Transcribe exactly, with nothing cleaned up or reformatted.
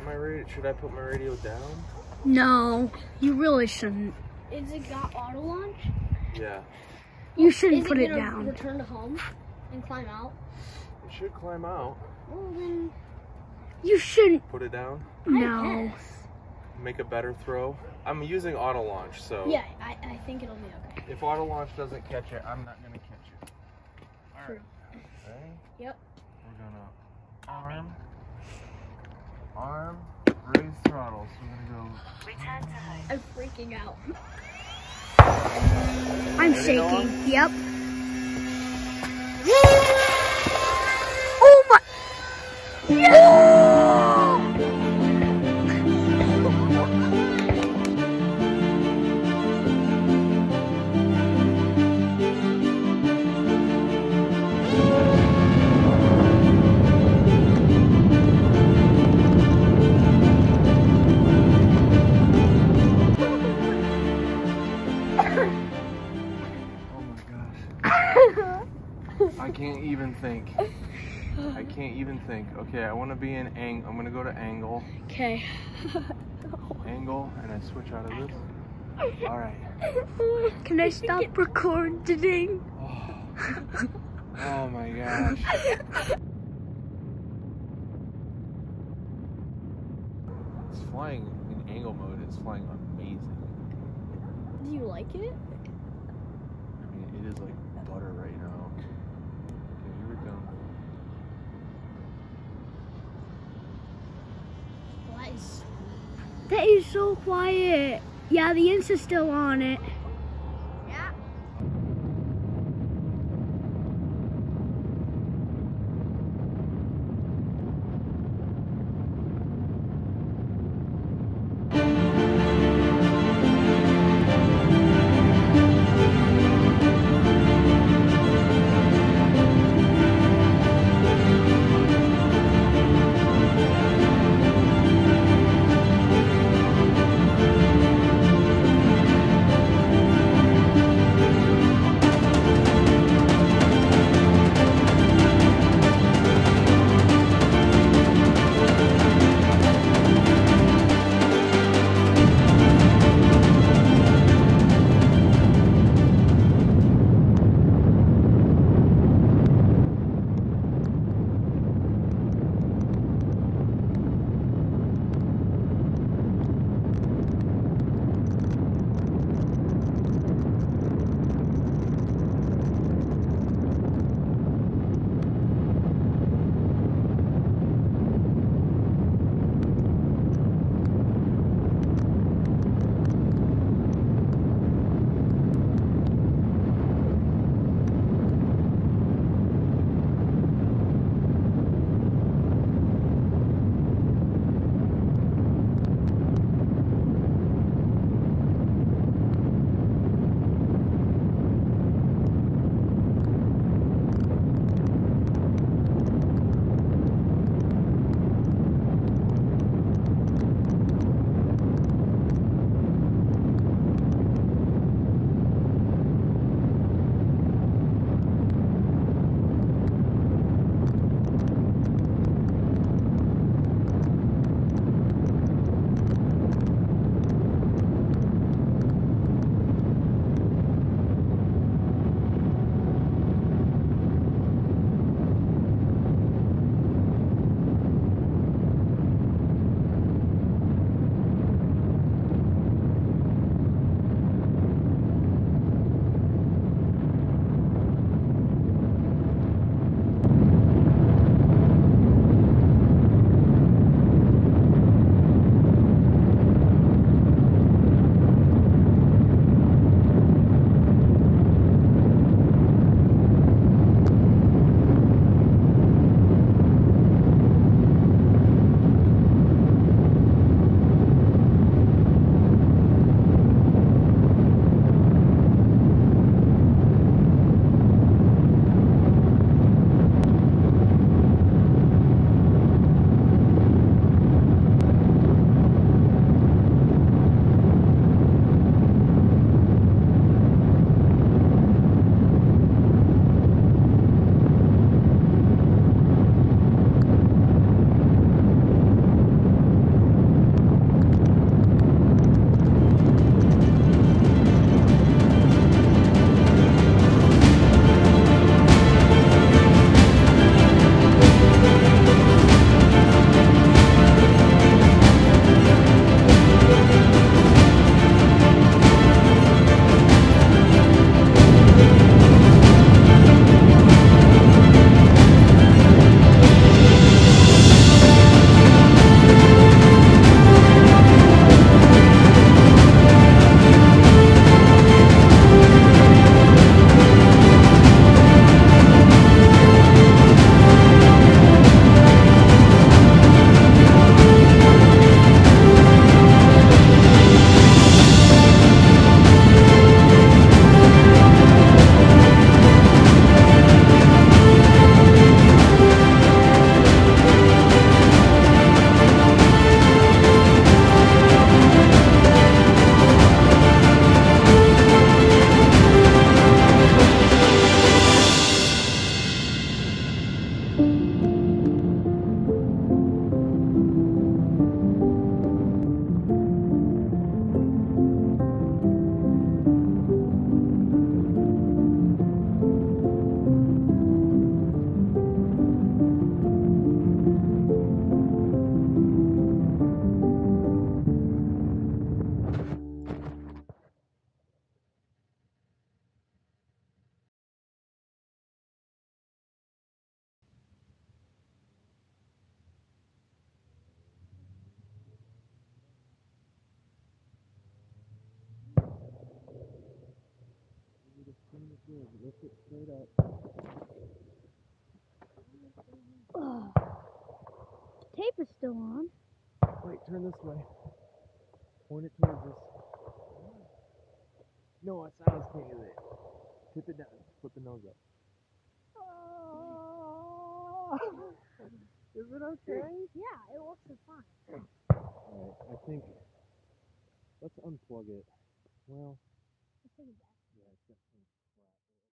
my radio? Should I put my radio down? No, you really shouldn't. Is it got auto launch? Yeah. You shouldn't Is put it it down. Return to home and climb out. It should climb out. Well then, You shouldn't. Put it down. No. guess. Make a better throw. I'm using auto launch, so Yeah, I, I think it'll be okay. if auto launch doesn't catch it, I'm not gonna catch it. All True. right. Ready? Yep. We're gonna arm, arm, raise throttle. So we're gonna go. Return to home. I'm freaking out. I'm Ready, shaking. Noah? Yep. Oh my. Oh my gosh. I can't even think. I can't even think. Okay, I want to be in ang. I'm gonna go to angle. Okay. Angle, and I switch out of this. All right. Can I stop recording? Oh, oh my gosh. It's flying in angle mode. It's flying amazing. Do you like it? I mean, it is like butter right now. Okay, here we go. Well, that is. That is so quiet. Yeah, the Insta's still on it. Yeah. Lift it straight up. Oh. Tape is still on. Wait, turn this way. Point it towards us. No, it's not as clean as it. Tip it down. Put the nose up. Is it okay? Yeah, it works fine. Alright, I think let's unplug it. Well, I think that.